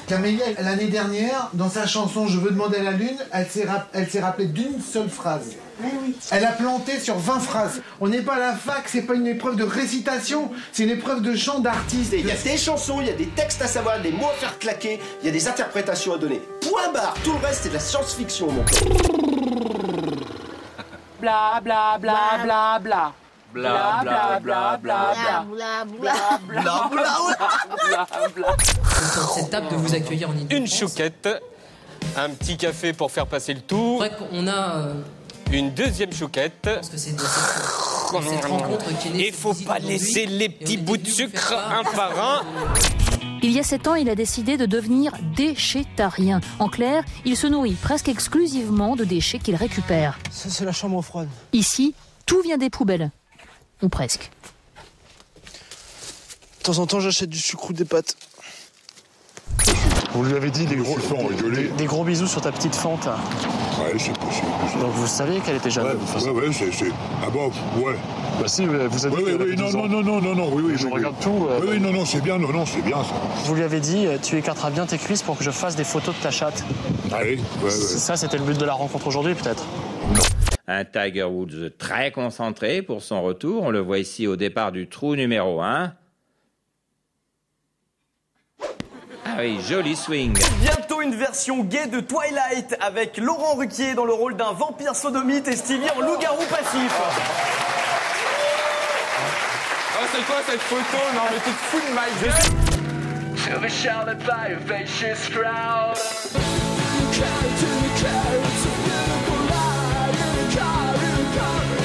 Camélia, l'année dernière, dans sa chanson Je veux demander à la lune, elle s'est rappelée d'une seule phrase. Oui. Elle a planté sur 20 phrases. On n'est pas à la fac, c'est pas une épreuve de récitation, c'est une épreuve de chant d'artiste. Il y a des chansons, il y a des textes à savoir, des mots à faire claquer, il y a des interprétations à donner. Point barre, tout le reste c'est de la science-fiction, mon pote. Bla bla bla bla bla. Bla bla bla bla bla bla. Cette table de vous accueillir en Ile-de-France. Une chouquette, un petit café pour faire passer le tour. C'est vrai qu'on a. Une deuxième chouquette. Je pense que c'est de cette rencontre qui est née. Il faut pas laisser les petits bouts de sucre un par un. Il y a 7 ans, il a décidé de devenir déchétarien. En clair, il se nourrit presque exclusivement de déchets qu'il récupère. Ça, c'est la chambre froide. Ici, tout vient des poubelles. Ou presque. De temps en temps, j'achète du sucre ou des pâtes. Vous lui avez dit des gros bisous sur ta petite fente. Ouais, c'est possible. Donc vous saviez qu'elle était jeune. Ouais, c'est... Ah bon, ouais. Bah si, vous êtes... Oui, non, oui. Je regarde tout. Oui, non, c'est bien, c'est bien ça. Vous lui avez dit, tu écarteras bien tes cuisses pour que je fasse des photos de ta chatte. Allez, ouais. Ça, c'était le but de la rencontre aujourd'hui, peut-être. Un Tiger Woods très concentré pour son retour. On le voit ici au départ du trou numéro 1. Ah oui, joli swing. Bientôt une version gay de Twilight avec Laurent Ruquier dans le rôle d'un vampire sodomite et Stevie en loup-garou passif. Oh, c'est quoi cette photo? Non, mais t'es fou de ma gueule. Overshadowed by a vicious crowd. You carry to the carrots, a beautiful lie. You carry.